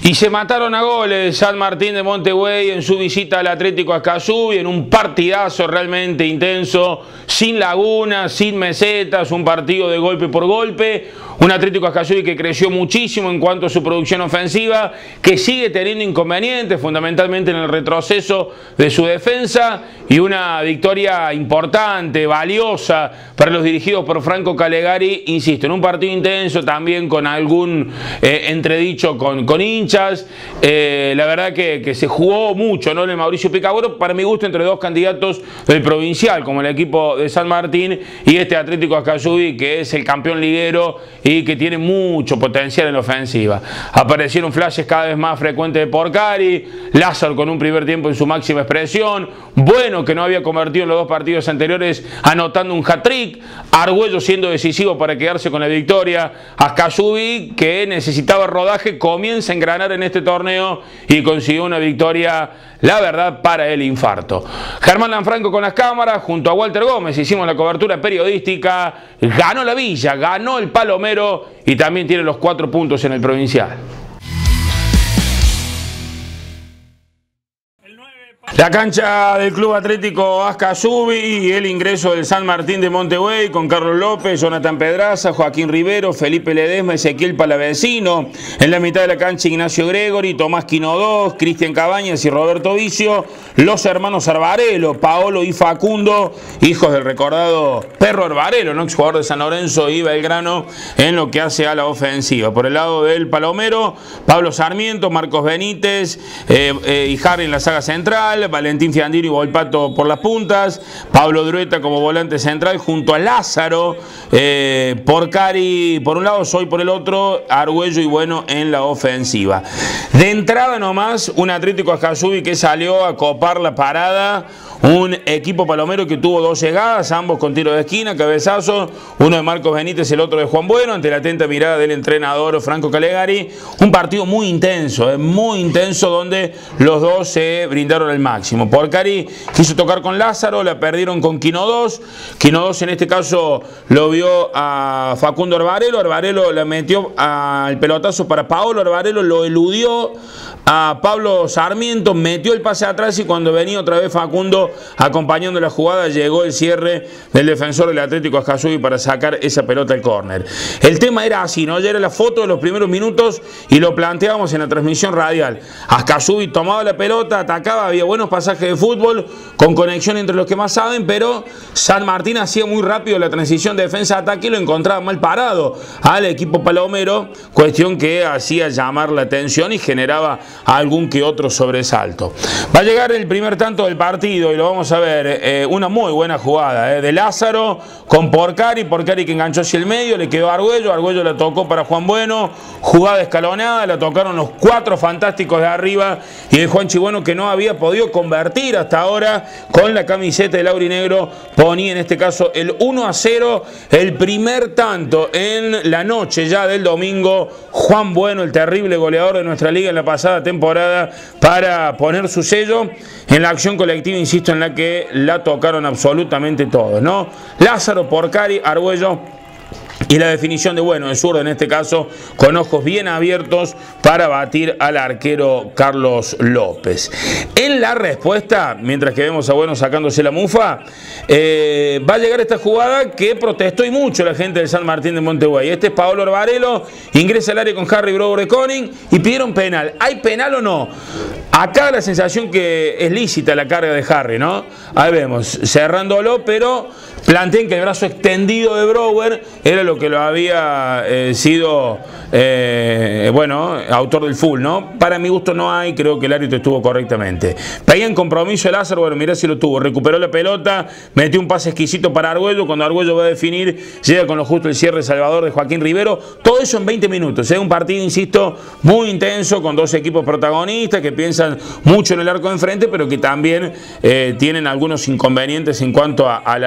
Y se mataron a goles San Martín de Montegüey en su visita al Atlético Ascasubi, en un partidazo realmente intenso, sin lagunas, sin mesetas, un partido de golpe por golpe. Un Atlético Ascasubi que creció muchísimo en cuanto a su producción ofensiva, que sigue teniendo inconvenientes, fundamentalmente en el retroceso de su defensa, y una victoria importante, valiosa para los dirigidos por Franco Calegari, insisto, en un partido intenso, también con algún entredicho con hinchas. La verdad que se jugó mucho, ¿no? En el Mauricio Picaboro, para mi gusto, entre dos candidatos del provincial, como el equipo de San Martín y este Atlético Ascasubi, que es el campeón liguero y que tiene mucho potencial en la ofensiva. Aparecieron flashes cada vez más frecuentes de Porcari, Lázaro con un primer tiempo en su máxima expresión, Bueno, que no había convertido en los dos partidos anteriores anotando un hat-trick, Argüello siendo decisivo para quedarse con la victoria, Ascasubi, que necesitaba rodaje, comienza a engranar en este torneo y consiguió una victoria, la verdad, para el infarto. Germán Lanfranco con las cámaras, junto a Walter Gómez, hicimos la cobertura periodística, ganó la Villa, ganó el Palomero y también tiene los 4 puntos en el provincial. La cancha del Club Atlético Ascasubi y el ingreso del San Martín de Montegüey con Carlos López, Jonathan Pedraza, Joaquín Rivero, Felipe Ledesma, Ezequiel Palavecino. En la mitad de la cancha Ignacio Gregori, Tomás Quinodós, Cristian Cabañas y Roberto Vicio. Los hermanos Arbarelo, Paolo y Facundo, hijos del recordado Perro Arbarelo, ¿no? Exjugador de San Lorenzo y Belgrano, en lo que hace a la ofensiva. Por el lado del Palomero, Pablo Sarmiento, Marcos Benítez y Harry en la saga central, Valentín Fiandino y Volpato por las puntas, Pablo Drueta como volante central junto a Lázaro, Porcari por un lado, Soy por el otro, Argüello y Bueno en la ofensiva. De entrada nomás, un Atlético Ascasubi que salió a copar la parada, un equipo palomero que tuvo 2 llegadas, ambos con tiro de esquina, cabezazo, uno de Marcos Benítez, el otro de Juan Bueno, ante la atenta mirada del entrenador Franco Calegari. Un partido muy intenso, donde los dos se brindaron el máximo. Porcari quiso tocar con Lázaro, la perdieron con Quinodós. Quinodós en este caso lo vio a Facundo Arbarelo, Arbarelo la metió al pelotazo para Paolo, Arbarelo lo eludió a Pablo Sarmiento, metió el pase atrás y cuando venía otra vez Facundo acompañando la jugada, llegó el cierre del defensor del Atlético Ascasubi para sacar esa pelota al córner. El tema era así, ¿no? Ya era la foto de los primeros minutos y lo planteábamos en la transmisión radial. Ascasubi tomaba la pelota, atacaba, había buenos pasajes de fútbol, con conexión entre los que más saben, pero San Martín hacía muy rápido la transición de defensa-ataque y lo encontraba mal parado al equipo palomero, cuestión que hacía llamar la atención y generaba algún que otro sobresalto. Va a llegar el primer tanto del partido y lo vamos a ver, una muy buena jugada de Lázaro con Porcari, Porcari que enganchó hacia el medio, le quedó a Argüello, Argüello la tocó para Juan Bueno, jugada escalonada, la tocaron los 4 fantásticos de arriba y el Juanchi Bueno, que no había podido convertir hasta ahora con la camiseta del aurinegro, ponía en este caso el 1-0, el primer tanto en la noche ya del domingo. Juan Bueno, el terrible goleador de nuestra liga en la pasada temporada, para poner su sello en la acción colectiva, insisto, en la que la tocaron absolutamente todos, ¿no? Lázaro, Porcari, Argüello y la definición de Bueno, de zurdo en este caso, con ojos bien abiertos para batir al arquero Carlos López. En la respuesta, mientras que vemos a Bueno sacándose la mufa, va a llegar esta jugada que protestó y mucho la gente del San Martín de Montegüey. Este es Paolo Arbarelo, ingresa al área con Harry Brower Coning y pidieron penal. ¿Hay penal o no? Acá la sensación que es lícita la carga de Harry, ¿no? Ahí vemos, cerrándolo, pero plantean que el brazo extendido de Brower era lo que lo había sido, bueno, autor del full, ¿no? Para mi gusto no hay, creo que el árbitro estuvo correctamente. Pedían compromiso el Lázaro, bueno, mirá si lo tuvo, recuperó la pelota, metió un pase exquisito para Argüello, cuando Argüello va a definir, llega con lo justo el cierre salvador de Joaquín Rivero, todo eso en 20 minutos, un partido, insisto, muy intenso, con 2 equipos protagonistas que piensan mucho en el arco de enfrente, pero que también tienen algunos inconvenientes en cuanto a la labor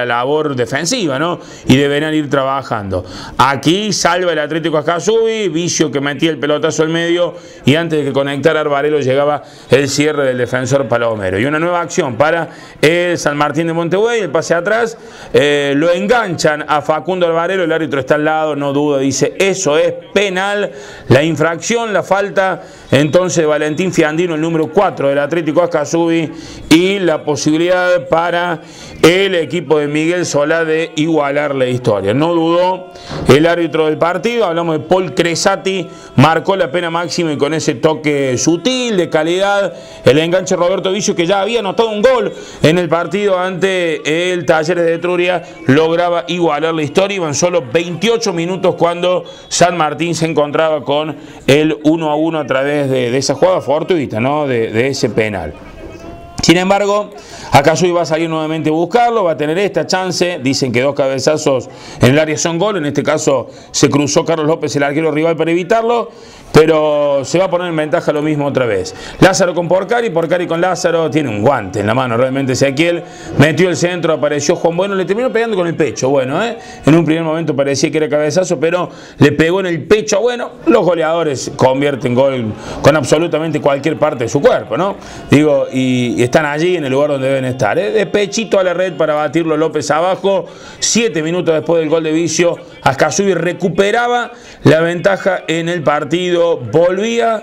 labor defensiva, ¿no? Y deberán ir trabajando. Aquí salva el Atlético Ascasubi, Vicio que metía el pelotazo al medio y antes de que conectara Arbarelo llegaba el cierre del defensor Palomero. Y una nueva acción para el San Martín de Montevideo, el pase atrás, lo enganchan a Facundo Arbarelo, el árbitro está al lado, no duda, dice eso es penal, la infracción, la falta entonces de Valentín Fiandino, el número 4 del Atlético Ascasubi, y la posibilidad para el equipo de Miguel Solá de igualar la historia. No dudó el árbitro del partido, hablamos de Paul Cresati, marcó la pena máxima y con ese toque sutil, de calidad, el enganche Roberto Vicio, que ya había anotado un gol en el partido ante el Talleres de Etruria, lograba igualar la historia. Iban solo 28 minutos cuando San Martín se encontraba con el 1-1 a través de esa jugada fortuita, ¿no? de ese penal. Sin embargo, Ascasubi va a salir nuevamente a buscarlo, va a tener esta chance, dicen que 2 cabezazos en el área son gol, en este caso se cruzó Carlos López, el arquero rival, para evitarlo, pero se va a poner en ventaja lo mismo otra vez. Lázaro con Porcari con Lázaro, tiene un guante en la mano realmente Ezequiel, metió el centro, apareció Juan Bueno, le terminó pegando con el pecho, bueno, en un primer momento parecía que era cabezazo, pero le pegó en el pecho, bueno, los goleadores convierten gol con absolutamente cualquier parte de su cuerpo, ¿no? Digo, y están allí en el lugar donde deben estar, de pechito a la red para batirlo López abajo. 7 minutos después del gol de Vicio, Ascasubi recuperaba la ventaja en el partido, volvía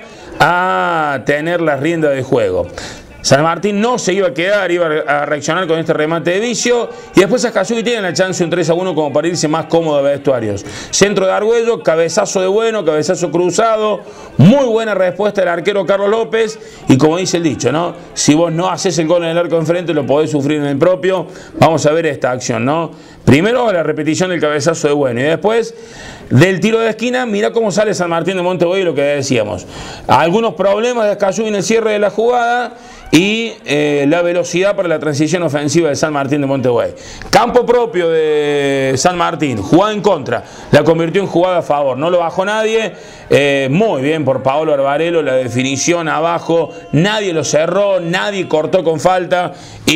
a tener las riendas de juego. San Martín no se iba a quedar, iba a reaccionar con este remate de Vicio y después Ascasubi tiene la chance un 3-1 como para irse más cómodo a vestuarios. Centro de Argüello, cabezazo de Bueno, cabezazo cruzado, muy buena respuesta del arquero Carlos López y como dice el dicho, ¿no? Si vos no haces el gol en el arco enfrente lo podés sufrir en el propio. Vamos a ver esta acción, ¿no? Primero la repetición del cabezazo de Bueno y después del tiro de esquina, mira cómo sale San Martín de Montevideo y lo que decíamos. Algunos problemas de Ascasubi en el cierre de la jugada y la velocidad para la transición ofensiva de San Martín de Montevideo. Campo propio de San Martín, jugada en contra, la convirtió en jugada a favor, no lo bajó nadie, muy bien por Paolo Arbarelo, la definición abajo, nadie lo cerró, nadie cortó con falta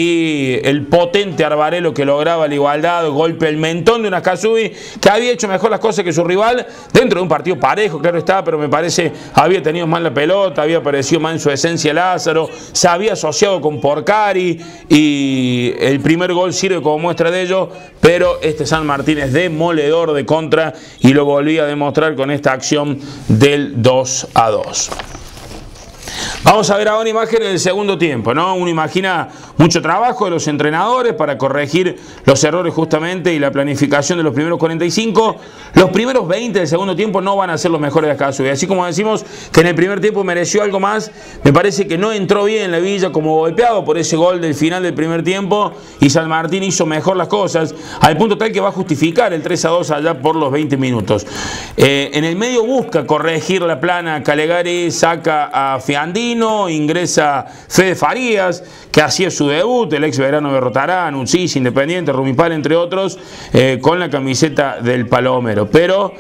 y el potente Arbarelo que lograba la igualdad, golpe el mentón de un Ascasubi que había hecho mejor las cosas que su rival, dentro de un partido parejo, claro está, pero me parece había tenido mal la pelota, había aparecido mal en su esencia Lázaro, se había asociado con Porcari y el primer gol sirve como muestra de ello, pero este San Martín es demoledor de contra y lo volvía a demostrar con esta acción del 2-2. Vamos a ver ahora imágenes del segundo tiempo, ¿no? Uno imagina mucho trabajo de los entrenadores para corregir los errores justamente y la planificación de los primeros 45. Los primeros 20 del segundo tiempo no van a ser los mejores de Ascasubi. Así como decimos que en el primer tiempo mereció algo más, me parece que no entró bien la Villa como golpeado por ese gol del final del primer tiempo y San Martín hizo mejor las cosas, al punto tal que va a justificar el 3-2 allá por los 20 minutos. En el medio busca corregir la plana Calegari, saca a Fiandino, ingresa Fede Farías, que hacía su debut, el ex Verano Berrotarán, Uncis, Independiente, Rumipal, entre otros, con la camiseta del Palomero. Pero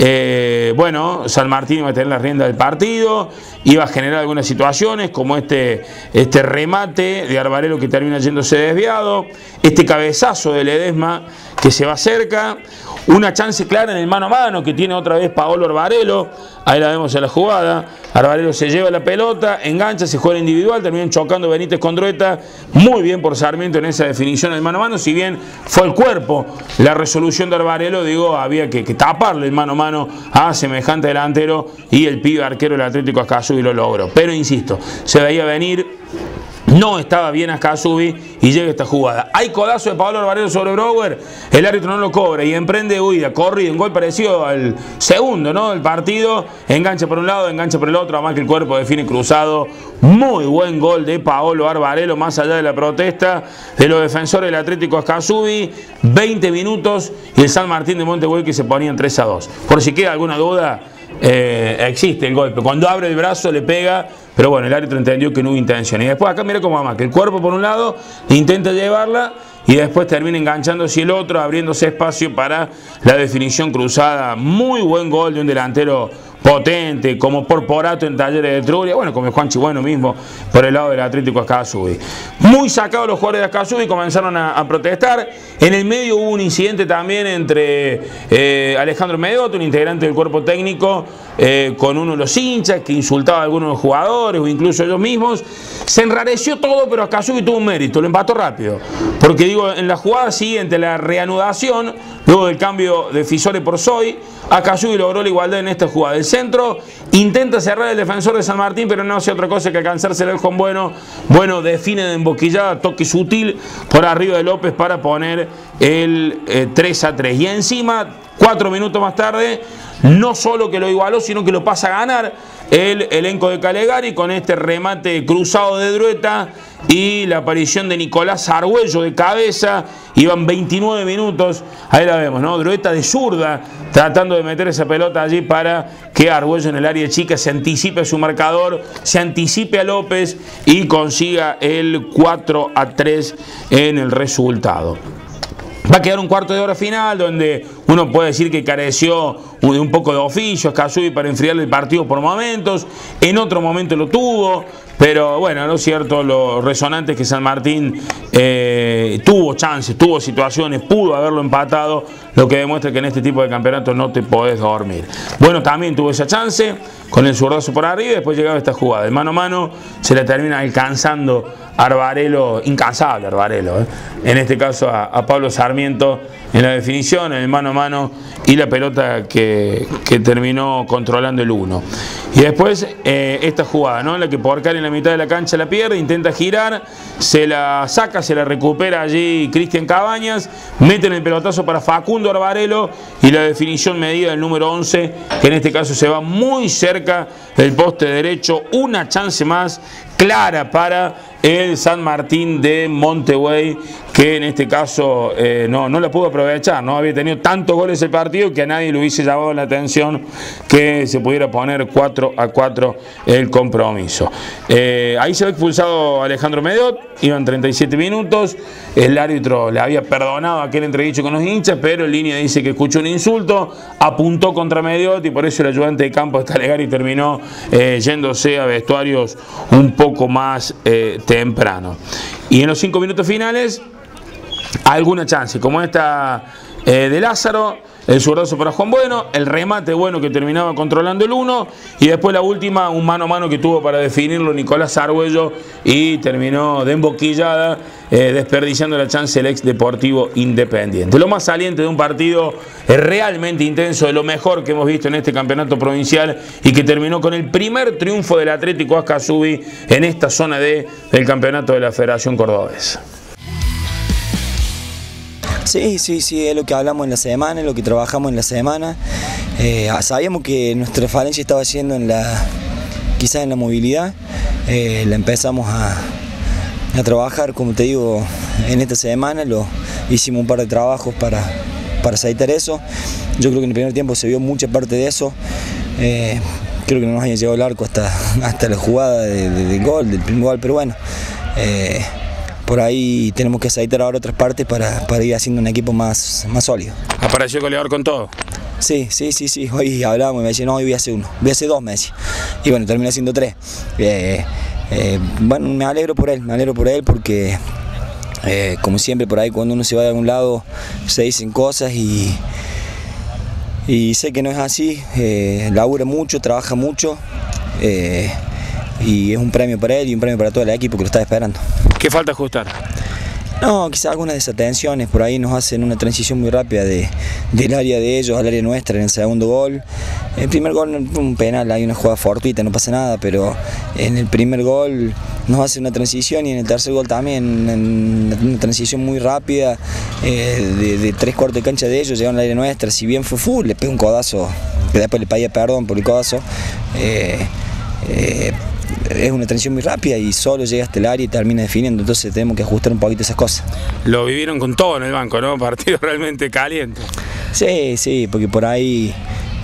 bueno, San Martín iba a tener la rienda del partido, iba a generar algunas situaciones como este remate de Arbarelo que termina yéndose desviado, este cabezazo de Ledesma que se va cerca, una chance clara en el mano a mano que tiene otra vez Paolo Arbarelo, ahí la vemos en la jugada, Arbarelo se lleva la pelota, engancha, se juega individual, terminan chocando Benítez con Drueta, muy bien por Sarmiento en esa definición del mano a mano, si bien fue el cuerpo la resolución de Arbarelo, digo, había que taparle el mano a mano a semejante delantero y el pibe arquero del Atlético Ascasubi lo logró, pero insisto, se veía venir. No estaba bien Ascasubi y llega esta jugada. Hay codazo de Paolo Arbarelo sobre Brouwer, el árbitro no lo cobra y emprende huida, corrido, un gol parecido al segundo, ¿no? El partido, engancha por un lado, engancha por el otro, además que el cuerpo define cruzado. Muy buen gol de Paolo Arbarelo, más allá de la protesta de los defensores del Atlético Ascasubi. 20 minutos y el San Martín de Montevideo que se ponía en 3-2. Por si queda alguna duda, existe el golpe. Cuando abre el brazo le pega, pero bueno, el árbitro entendió que no hubo intención. Y después acá mira cómo va más, que el cuerpo por un lado intenta llevarla y después termina enganchándose el otro, abriéndose espacio para la definición cruzada. Muy buen gol de un delantero potente, como Porporato en Talleres de Etruria, bueno, como Juanchi Bueno mismo por el lado del Atlético Ascasubi. Muy sacados los jugadores de Ascasubi, comenzaron a protestar. En el medio hubo un incidente también entre Alejandro Medot, un integrante del cuerpo técnico, con uno de los hinchas que insultaba a algunos de los jugadores o incluso ellos mismos. Se enrareció todo, pero Ascasubi tuvo un mérito, lo empató rápido. Porque digo, en la jugada siguiente, la reanudación, luego del cambio de Fisore por Soy, Ascasubi logró la igualdad en esta jugada. El centro intenta cerrar el defensor de San Martín, pero no hace otra cosa que alcanzárselo con Bueno. Bueno define de emboquillada, toque sutil por arriba de López para poner el 3-3. Y encima, 4 minutos más tarde, no solo que lo igualó, sino que lo pasa a ganar el elenco de Calegari con este remate cruzado de Drueta y la aparición de Nicolás Argüello de cabeza. Iban 29 minutos, ahí la vemos, ¿no? Drueta de zurda tratando de meter esa pelota allí para que Argüello en el área chica se anticipe a su marcador, se anticipe a López y consiga el 4-3 en el resultado. Va a quedar un cuarto de hora final donde uno puede decir que careció de un poco de oficio Ascasubi para enfriar el partido por momentos, en otro momento lo tuvo, pero bueno, lo cierto, lo resonante es que San Martín tuvo chances, tuvo situaciones, pudo haberlo empatado, lo que demuestra que en este tipo de campeonatos no te podés dormir. Bueno, también tuvo esa chance con el zurdazo por arriba y después llegaba esta jugada. El mano a mano se le termina alcanzando Arbarelo, incansable Arbarelo, en este caso a Pablo Sarmiento en la definición, en el mano a mano y la pelota que terminó controlando el 1. Y después esta jugada, ¿no? En la que Porcari en la mitad de la cancha la pierde, intenta girar, se la saca, se la recupera allí Cristian Cabañas, meten el pelotazo para Facundo Arbarelo y la definición medida del número 11, que en este caso se va muy cerca del poste derecho. Una chance más clara para el San Martín de Montevideo, que en este caso no la pudo aprovechar, no había tenido tantos goles el partido que a nadie le hubiese llamado la atención que se pudiera poner 4-4 el compromiso. Ahí se ve expulsado Alejandro Medot, iban 37 minutos, el árbitro le había perdonado aquel entredicho con los hinchas, pero en línea dice que escuchó un insulto, apuntó contra Medot y por eso el ayudante de campo de Calegari terminó yéndose a vestuarios un poco más temprano. Y en los 5 minutos finales, alguna chance, como esta de Lázaro, el zurdazo para Juan Bueno, el remate Bueno que terminaba controlando el 1 y después la última, un mano a mano que tuvo para definirlo Nicolás Argüello y terminó de emboquillada, desperdiciando la chance el ex Deportivo Independiente. Lo más saliente de un partido realmente intenso, de lo mejor que hemos visto en este campeonato provincial y que terminó con el primer triunfo del Atlético Ascasubi en esta zona D del campeonato de la Federación Cordobesa. Sí, es lo que hablamos en la semana, es lo que trabajamos en la semana. Sabíamos que nuestra falencia estaba siendo quizás en la movilidad. La empezamos a trabajar, como te digo, en esta semana. Hicimos un par de trabajos para aceitar eso. Yo creo que en el primer tiempo se vio mucha parte de eso. Creo que no nos haya llegado el arco hasta la jugada del gol, del primer gol, pero bueno. Por ahí tenemos que aceitar ahora otras partes para ir haciendo un equipo más sólido. ¿Apareció el goleador con todo? Sí. Hoy hablábamos y me decía, no, hoy voy a hacer 1, voy a hacer 2, me decía. Y bueno, terminé haciendo 3. Bueno, me alegro por él porque, como siempre, por ahí cuando uno se va de algún lado se dicen cosas y sé que no es así. Labura mucho, trabaja mucho. Y es un premio para él y un premio para todo el equipo que lo está esperando. ¿Qué falta ajustar? No, quizás algunas desatenciones, por ahí nos hacen una transición muy rápida del área de ellos al área nuestra en el segundo gol. El primer gol, un penal, hay una jugada fortuita, no pasa nada, pero en el primer gol nos hace una transición y en el tercer gol también una transición muy rápida de 3/4 de cancha de ellos, llegaron al área nuestra, si bien fue le pega un codazo, que después le pedía perdón por el codazo. Es una transición muy rápida y solo llega hasta el área y termina definiendo, entonces tenemos que ajustar un poquito esas cosas. Lo vivieron con todo en el banco, ¿no? Partido realmente caliente. Sí, porque por ahí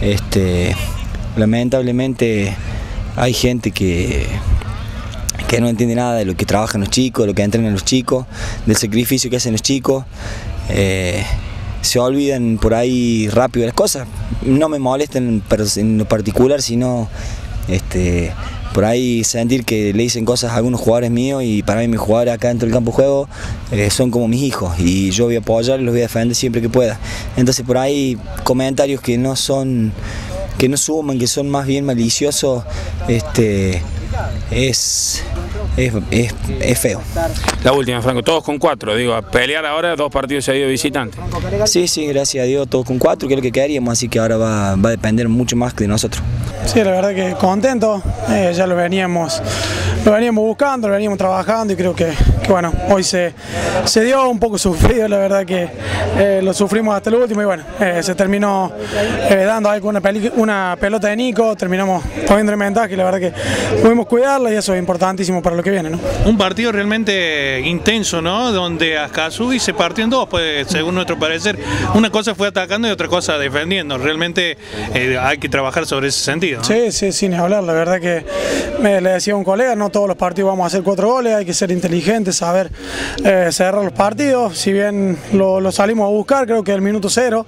lamentablemente hay gente que no entiende nada de lo que trabajan los chicos, de lo que entrenan los chicos, del sacrificio que hacen los chicos. se olvidan por ahí rápido las cosas. No me molestan en lo particular, sino por ahí sentir que le dicen cosas a algunos jugadores míos, y para mí mis jugadores acá dentro del campo de juego son como mis hijos, y yo voy a apoyar y los voy a defender siempre que pueda. Entonces por ahí comentarios que no suman, que son más bien maliciosos, es feo. La última, Franco, todos con 4, digo, a pelear ahora 2 partidos seguidos visitantes. Sí, gracias a Dios, todos con 4, que es lo que queríamos, así que ahora va a depender mucho más de nosotros. Sí, la verdad que contento, ya lo veníamos buscando, lo veníamos trabajando, y creo que bueno, hoy se dio un poco sufrido, la verdad que lo sufrimos hasta el último, y bueno, se terminó dando ahí con una pelota de Nico, terminamos poniendo en ventaja, y la verdad que pudimos cuidarla, y eso es importantísimo para lo que viene, ¿no? Un partido realmente intenso, ¿no? Donde Ascasubi se partió en dos, pues, según nuestro parecer. Una cosa fue atacando y otra cosa defendiendo. Realmente hay que trabajar sobre ese sentido, ¿no? Sí, sin hablar. La verdad que le decía a un colega, no todos los partidos vamos a hacer 4 goles, hay que ser inteligentes, saber cerrar los partidos. Si bien lo salimos a buscar, creo que el minuto 0,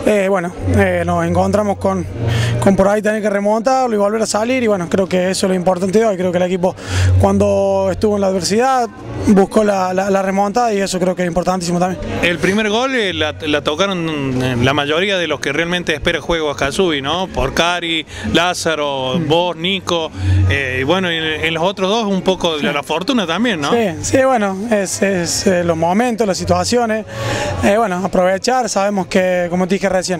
nos encontramos con por ahí tener que remontarlo y volver a salir, y bueno, creo que eso es lo importante de hoy. Creo que el equipo, cuando estuvo en la adversidad, buscó la remontada, y eso creo que es importantísimo también. El primer gol la tocaron la mayoría de los que realmente espera juego Ascasubi, ¿no? Porcari, Lázaro, vos, Nico, y bueno, en los otros dos un poco de la fortuna también, ¿no? Sí, bueno, es los momentos, las situaciones, aprovechar. Sabemos que, como te dije recién,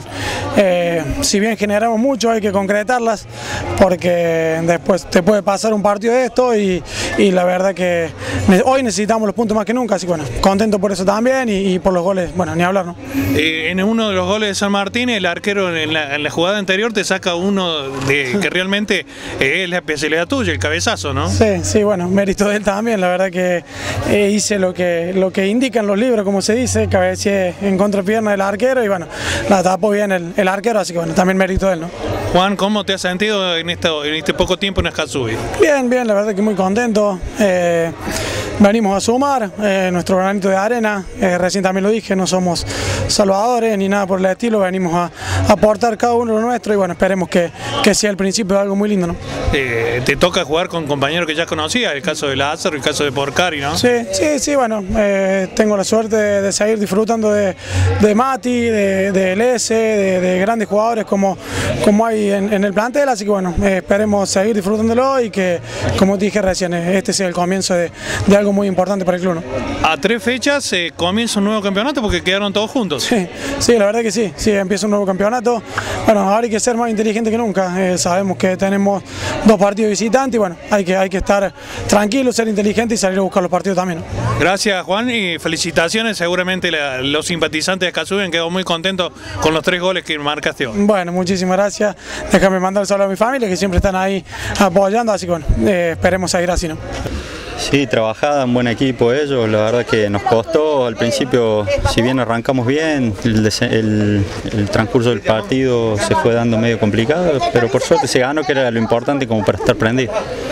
si bien generamos mucho, hay que concretarlas, porque después te puede pasar un partido de esto, y la verdad que hoy necesitamos los puntos más que nunca, así que bueno, contento por eso también, y por los goles, bueno, ni hablar, ¿no? En uno de los goles de San Martín, el arquero en la jugada anterior te saca uno que realmente es la especialidad tuya, el cabezazo, ¿no? Sí, bueno, mérito de él también. La verdad que hice lo que indican los libros, como se dice, cabeceé en contrapierna del arquero, y bueno, la tapó bien el arquero, así que bueno, también mérito de él, ¿no? Juan, ¿cómo te has sentido en este poco tiempo en Ascasubi? Bien, la verdad que muy contento. Venimos a sumar nuestro granito de arena, recién también lo dije, no somos salvadores ni nada por el estilo, venimos a aportar cada uno lo nuestro, y bueno, esperemos que sea el principio de algo muy lindo, ¿no? Te toca jugar con compañeros que ya conocías, el caso de Lázaro, el caso de Porcari, ¿no? Sí, bueno, tengo la suerte de seguir disfrutando de Mati, de LS, de grandes jugadores como hay en el plantel, así que bueno, esperemos seguir disfrutándolo, y que, como te dije recién, este sea el comienzo de algo muy importante para el club, ¿no? A 3 fechas comienza un nuevo campeonato, porque quedaron todos juntos. Sí, la verdad que sí, empieza un nuevo campeonato. Bueno, ahora hay que ser más inteligente que nunca. Sabemos que tenemos 2 partidos visitantes, y bueno, hay que estar tranquilos, ser inteligentes y salir a buscar los partidos también, ¿no? Gracias, Juan, y felicitaciones. Seguramente los simpatizantes de Ascasubi han quedado muy contentos con los 3 goles que marcaste hoy. Bueno, muchísimas gracias. Déjame mandar un saludo a mi familia, que siempre están ahí apoyando, así que bueno, esperemos seguir así, ¿no? Sí, trabajada, un buen equipo ellos, la verdad que nos costó al principio, si bien arrancamos bien, el transcurso del partido se fue dando medio complicado, pero por suerte se ganó, que era lo importante como para estar prendido.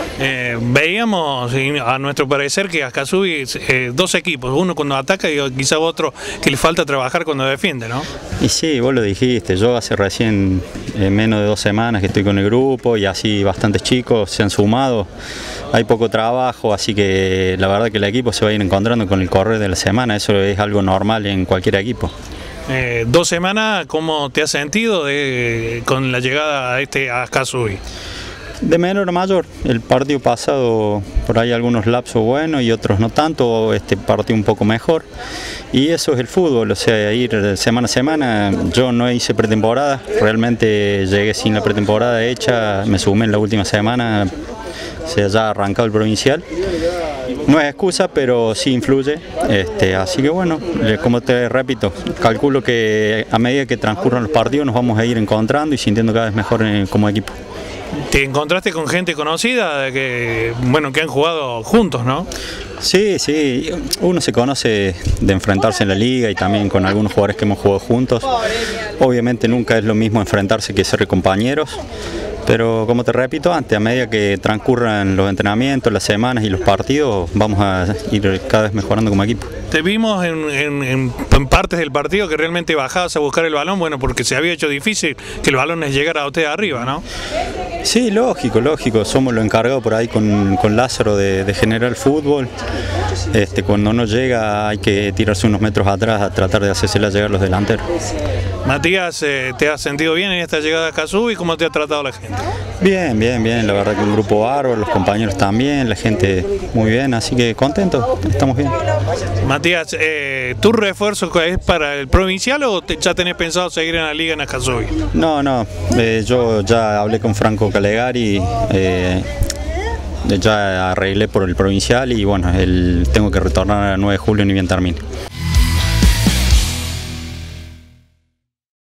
Veíamos, a nuestro parecer, que Ascasubi 2 equipos, uno cuando ataca y quizá otro que le falta trabajar cuando defiende, ¿no? Y sí, vos lo dijiste, yo hace recién menos de 2 semanas que estoy con el grupo, y así bastantes chicos se han sumado, hay poco trabajo, así que la verdad que el equipo se va a ir encontrando con el correr de la semana, eso es algo normal en cualquier equipo. 2 semanas, ¿cómo te has sentido con la llegada a Ascasubi? De menor a mayor, el partido pasado por ahí algunos lapsos buenos y otros no tanto, este partido un poco mejor, y eso es el fútbol, o sea, ir semana a semana. Yo no hice pretemporada, realmente llegué sin la pretemporada hecha, me sumé en la última semana, se haya arrancado el provincial. No es excusa, pero sí influye, así que bueno, como te repito, calculo que a medida que transcurran los partidos nos vamos a ir encontrando y sintiendo cada vez mejor como equipo. ¿Te encontraste con gente conocida que han jugado juntos, no? Sí, uno se conoce de enfrentarse en la liga y también con algunos jugadores que hemos jugado juntos. Obviamente nunca es lo mismo enfrentarse que ser compañeros, Pero como te repito antes, a medida que transcurran los entrenamientos, las semanas y los partidos, vamos a ir cada vez mejorando como equipo. Te vimos en partes del partido que realmente bajabas a buscar el balón, bueno, porque se había hecho difícil que el balón les llegara a usted arriba, ¿no? Sí, lógico, somos los encargados por ahí con Lázaro de generar el fútbol. Cuando no llega hay que tirarse unos metros atrás a tratar de hacérsela llegar los delanteros. Matías, ¿te has sentido bien en esta llegada a Ascasubi y cómo te ha tratado la gente? Bien, la verdad que un grupo bárbaro, los compañeros también, la gente muy bien, así que contento, estamos bien. Matías, ¿tu refuerzo es para el provincial o ya tenés pensado seguir en la liga en Ascasubi? No, yo ya hablé con Franco Calegari, ya arreglé por el provincial y bueno, tengo que retornar a 9 de julio ni bien termine.